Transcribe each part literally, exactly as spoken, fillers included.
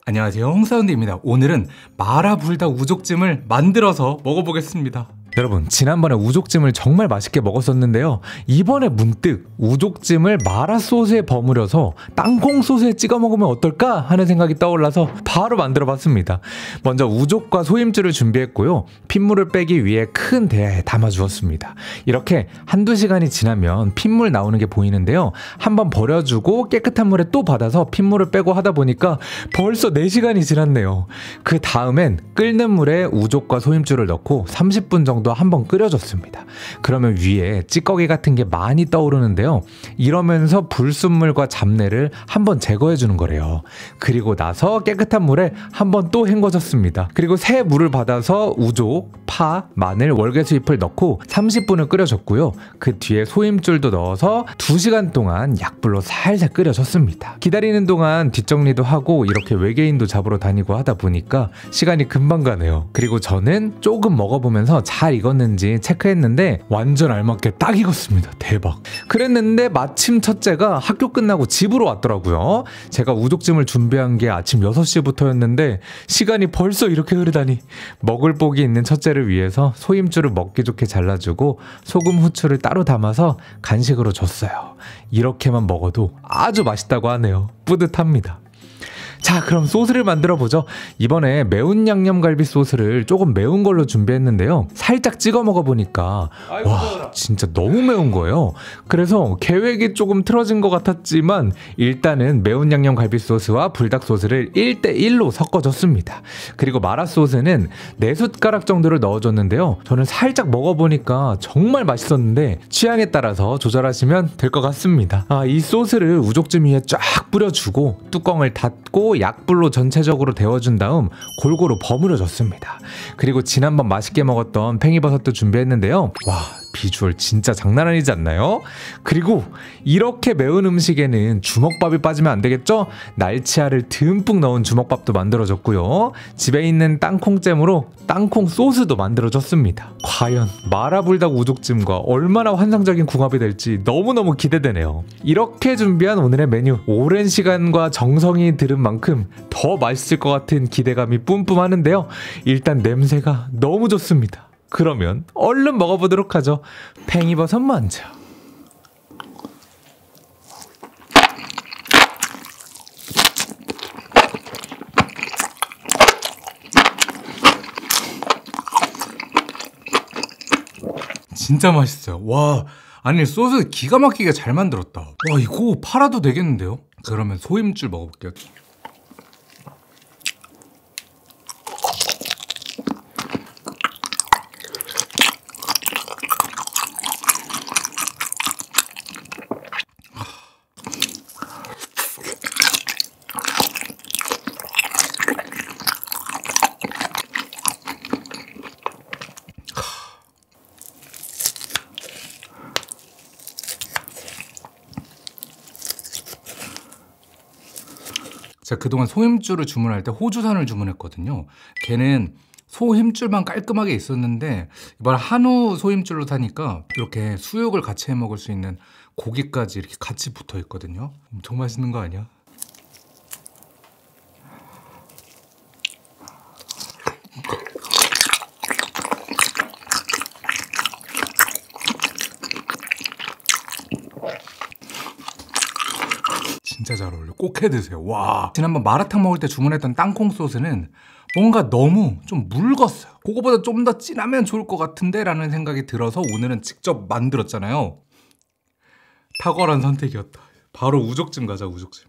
안녕하세요, 홍사운드입니다. 오늘은 마라불닭 우족찜을 만들어서 먹어보겠습니다. 여러분, 지난번에 우족찜을 정말 맛있게 먹었었는데요, 이번에 문득 우족찜을 마라 소스에 버무려서 땅콩 소스에 찍어 먹으면 어떨까 하는 생각이 떠올라서 바로 만들어 봤습니다. 먼저 우족과 소임줄을 준비했고요, 핏물을 빼기 위해 큰 대야에 담아 주었습니다. 이렇게 한두 시간이 지나면 핏물 나오는 게 보이는데요, 한번 버려주고 깨끗한 물에 또 받아서 핏물을 빼고 하다 보니까 벌써 네 시간이 지났네요. 그 다음엔 끓는 물에 우족과 소임줄을 넣고 삼십 분 정도 한번 끓여줬습니다. 그러면 위에 찌꺼기 같은 게 많이 떠오르는데요, 이러면서 불순물과 잡내를 한번 제거해 주는 거래요. 그리고 나서 깨끗한 물에 한번 또 헹궈줬습니다. 그리고 새 물을 받아서 우족, 파, 마늘, 월계수잎을 넣고 삼십 분을 끓여줬고요, 그 뒤에 소임줄도 넣어서 두 시간 동안 약불로 살살 끓여줬습니다. 기다리는 동안 뒷정리도 하고 이렇게 외계인도 잡으러 다니고 하다 보니까 시간이 금방 가네요. 그리고 저는 조금 먹어보면서 잘 익었는지 체크했는데 완전 알맞게 딱 익었습니다. 대박. 그랬는데 마침 첫째가 학교 끝나고 집으로 왔더라고요. 제가 우족찜을 준비한 게 아침 여섯 시부터였는데 시간이 벌써 이렇게 흐르다니. 먹을 복이 있는 첫째를 위해서 소임줄을 먹기 좋게 잘라주고 소금, 후추를 따로 담아서 간식으로 줬어요. 이렇게만 먹어도 아주 맛있다고 하네요. 뿌듯합니다. 자, 그럼 소스를 만들어 보죠. 이번에 매운 양념갈비 소스를 조금 매운 걸로 준비했는데요, 살짝 찍어 먹어보니까 와, 진짜 너무 매운 거예요. 그래서 계획이 조금 틀어진 것 같았지만 일단은 매운 양념갈비 소스와 불닭 소스를 일 대 일로 섞어줬습니다. 그리고 마라 소스는 네 숟가락 정도를 넣어줬는데요, 저는 살짝 먹어보니까 정말 맛있었는데 취향에 따라서 조절하시면 될 것 같습니다. 아, 이 소스를 우족찜 위에 쫙 뿌려주고 뚜껑을 닫고 약불로 전체적으로 데워준 다음 골고루 버무려 줬습니다. 그리고 지난번 맛있게 먹었던 팽이버섯도 준비했는데요, 와, 비주얼 진짜 장난 아니지 않나요? 그리고 이렇게 매운 음식에는 주먹밥이 빠지면 안 되겠죠? 날치알을 듬뿍 넣은 주먹밥도 만들어줬고요, 집에 있는 땅콩잼으로 땅콩 소스도 만들어줬습니다. 과연 마라불닭 우족찜과 얼마나 환상적인 궁합이 될지 너무너무 기대되네요. 이렇게 준비한 오늘의 메뉴, 오랜 시간과 정성이 들은 만큼 더 맛있을 것 같은 기대감이 뿜뿜하는데요, 일단 냄새가 너무 좋습니다. 그러면 얼른 먹어보도록 하죠. 팽이버섯 먼저. 진짜 맛있어요. 와, 아니 소스 기가 막히게 잘 만들었다. 와, 이거 팔아도 되겠는데요? 그러면 소임줄 먹어볼게요. 제가 그동안 소힘줄을 주문할 때 호주산을 주문했거든요. 걔는 소힘줄만 깔끔하게 있었는데 이번에 한우 소힘줄로 사니까 이렇게 수육을 같이 해 먹을 수 있는 고기까지 이렇게 같이 붙어 있거든요. 엄청 맛있는 거 아니야? 진짜 잘 어울려. 꼭 해드세요. 와, 지난번 마라탕 먹을 때 주문했던 땅콩 소스는 뭔가 너무 좀 묽었어요. 그거보다 좀 더 진하면 좋을 것 같은데 라는 생각이 들어서 오늘은 직접 만들었잖아요. 탁월한 선택이었다. 바로 우족찜 가자, 우족찜.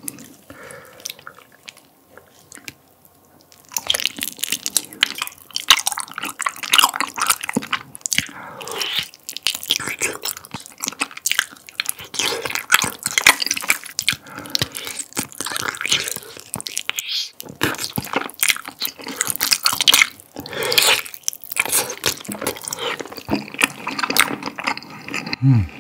음.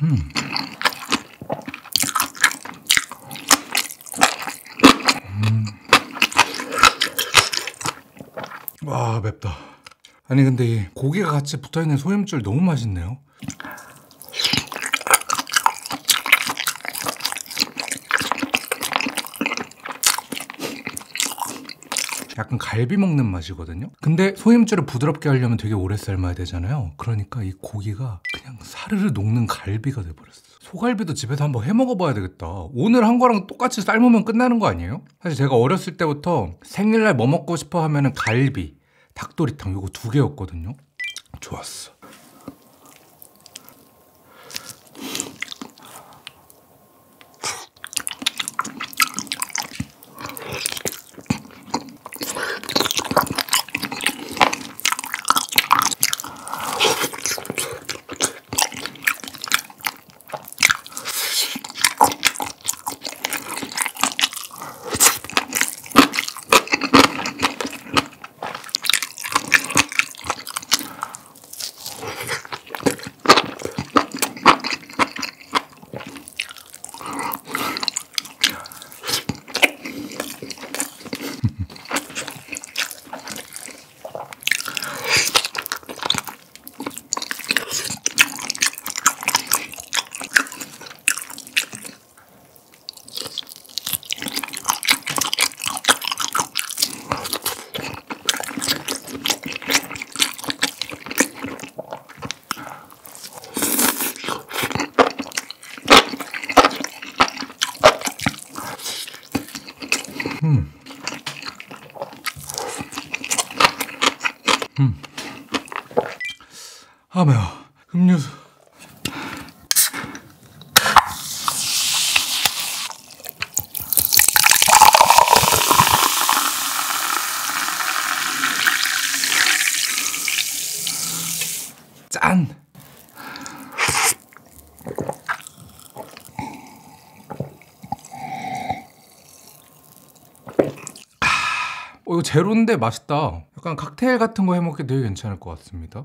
음. 음. 와, 맵다. 아니 근데 이 고기가 같이 붙어있는 소염줄 너무 맛있네요. 약간 갈비 먹는 맛이거든요. 근데 소임줄을 부드럽게 하려면 되게 오래 삶아야 되잖아요. 그러니까 이 고기가 그냥 사르르 녹는 갈비가 돼버렸어. 소갈비도 집에서 한번 해 먹어봐야 되겠다. 오늘 한 거랑 똑같이 삶으면 끝나는 거 아니에요? 사실 제가 어렸을 때부터 생일날 뭐 먹고 싶어 하면은 갈비, 닭도리탕 요거 두 개였거든요. 좋았어. 음. 음. 아 매워. 음료수. 짠. 어, 이거 제로인데 맛있다. 약간 칵테일 같은 거 해먹기 되게 괜찮을 것 같습니다.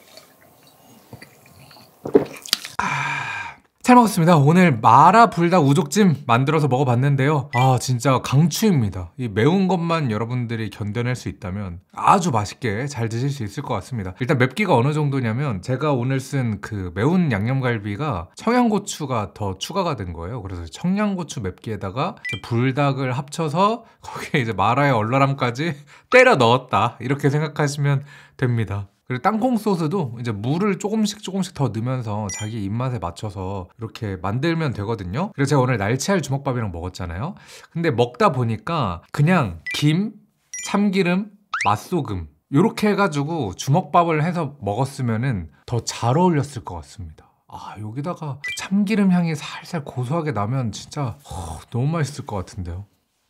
잘 먹었습니다. 오늘 마라 불닭 우족찜 만들어서 먹어봤는데요. 아 진짜 강추입니다. 이 매운 것만 여러분들이 견뎌낼 수 있다면 아주 맛있게 잘 드실 수 있을 것 같습니다. 일단 맵기가 어느 정도냐면 제가 오늘 쓴 그 매운 양념갈비가 청양고추가 더 추가가 된 거예요. 그래서 청양고추 맵기에다가 불닭을 합쳐서 거기에 이제 마라의 얼얼함까지 때려 넣었다, 이렇게 생각하시면 됩니다. 그리고 땅콩 소스도 이제 물을 조금씩 조금씩 더 넣으면서 자기 입맛에 맞춰서 이렇게 만들면 되거든요. 그래서 제가 오늘 날치알 주먹밥이랑 먹었잖아요. 근데 먹다 보니까 그냥 김, 참기름, 맛소금 이렇게 해가지고 주먹밥을 해서 먹었으면 더 잘 어울렸을 것 같습니다. 아 여기다가 참기름 향이 살살 고소하게 나면 진짜 허, 너무 맛있을 것 같은데요.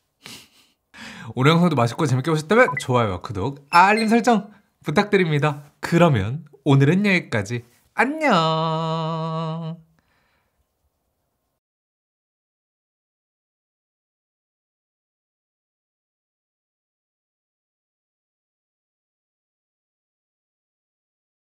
오늘 영상도 맛있고 재밌게 보셨다면 좋아요와 구독, 알림 설정 부탁드립니다. 그러면 오늘은 여기까지. 안녕.